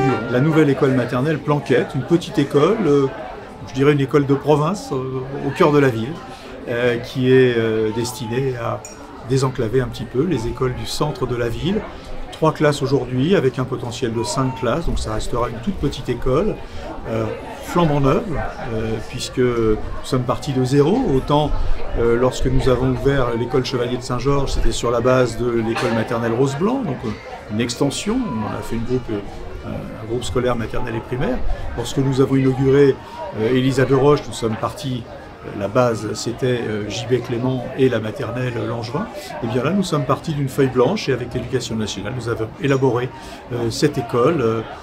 inaugurons la nouvelle école maternelle Planquette, une petite école, je dirais une école de province au cœur de la ville, qui est destinée à désenclaver un petit peu les écoles du centre de la ville. 3 classes aujourd'hui avec un potentiel de 5 classes, donc ça restera une toute petite école, flambant neuve, puisque nous sommes partis de zéro. Autant lorsque nous avons ouvert l'école Chevalier de Saint-Georges, c'était sur la base de l'école maternelle Rose Blanc, donc une extension, on a fait un groupe scolaire maternel et primaire. Lorsque nous avons inauguré Élisa de Roche, nous sommes partis. La base, c'était JB Clément et la maternelle Langevin. Et bien là, nous sommes partis d'une feuille blanche et avec l'Éducation nationale, nous avons élaboré cette école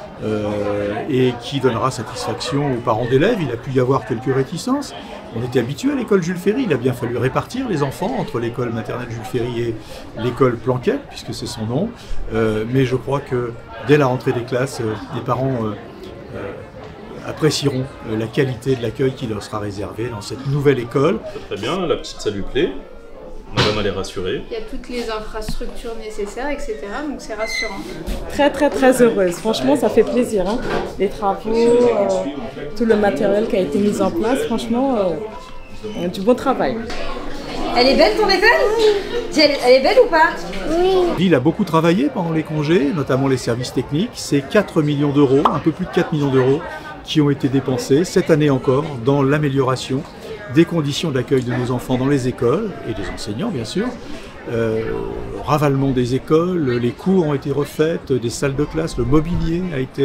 et qui donnera satisfaction aux parents d'élèves. Il a pu y avoir quelques réticences. On était habitué à l'école Jules Ferry. Il a bien fallu répartir les enfants entre l'école maternelle Jules Ferry et l'école Planquette, puisque c'est son nom. Mais je crois que dès la rentrée des classes, les parents apprécieront la qualité de l'accueil qui leur sera réservé dans cette nouvelle école. Très bien, la petite ça lui plaît, madame elle est rassurée. Il y a toutes les infrastructures nécessaires, etc. Donc c'est rassurant. Très heureuse, franchement ça fait plaisir. Hein. Les travaux, tout le matériel qui a été mis en place, franchement, du bon travail. Elle est belle ton école? Elle est belle ou pas? Oui. L'île a beaucoup travaillé pendant les congés, notamment les services techniques. C'est 4 millions d'euros, un peu plus de 4 millions d'euros qui ont été dépensés cette année encore dans l'amélioration des conditions d'accueil de nos enfants dans les écoles et des enseignants bien sûr. Ravalement des écoles, les cours ont été refaits, des salles de classe, le mobilier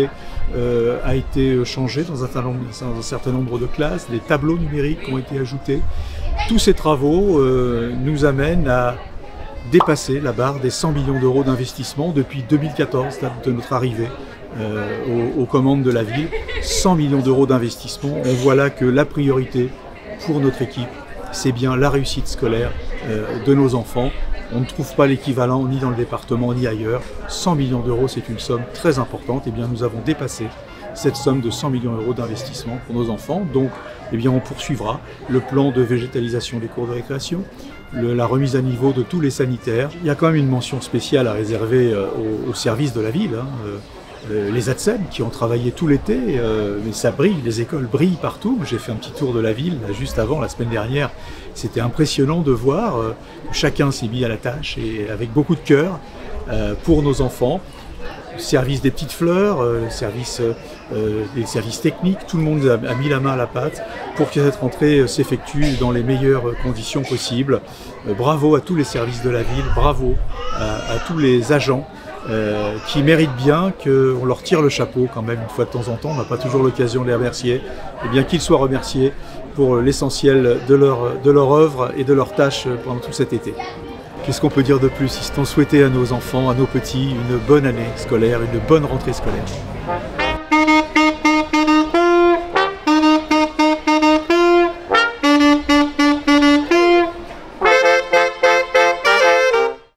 a été changé dans un certain nombre de classes, des tableaux numériques ont été ajoutés. Tous ces travaux nous amènent à dépasser la barre des 100 millions d'euros d'investissement depuis 2014, date de notre arrivée aux commandes de la ville. 100 millions d'euros d'investissement. On voit là que la priorité pour notre équipe, c'est bien la réussite scolaire de nos enfants. On ne trouve pas l'équivalent ni dans le département ni ailleurs. 100 millions d'euros, c'est une somme très importante. Et bien, nous avons dépassé cette somme de 100 millions d'euros d'investissement pour nos enfants. Donc, eh bien, on poursuivra le plan de végétalisation des cours de récréation, la remise à niveau de tous les sanitaires. Il y a quand même une mention spéciale à réserver aux services de la ville. Les ATSEM qui ont travaillé tout l'été, mais ça brille, les écoles brillent partout. J'ai fait un petit tour de la ville là, juste avant, la semaine dernière. C'était impressionnant de voir que chacun s'est mis à la tâche et avec beaucoup de cœur pour nos enfants. Le service des petites fleurs, les services techniques, tout le monde a mis la main à la pâte pour que cette rentrée s'effectue dans les meilleures conditions possibles. Bravo à tous les services de la ville, bravo à tous les agents qui méritent bien qu'on leur tire le chapeau quand même une fois de temps en temps. On n'a pas toujours l'occasion de les remercier. Et bien qu'ils soient remerciés pour l'essentiel de leur œuvre et de leurs tâches pendant tout cet été. Qu'est-ce qu'on peut dire de plus si c'est souhaiter à nos enfants, à nos petits, une bonne année scolaire, une bonne rentrée scolaire.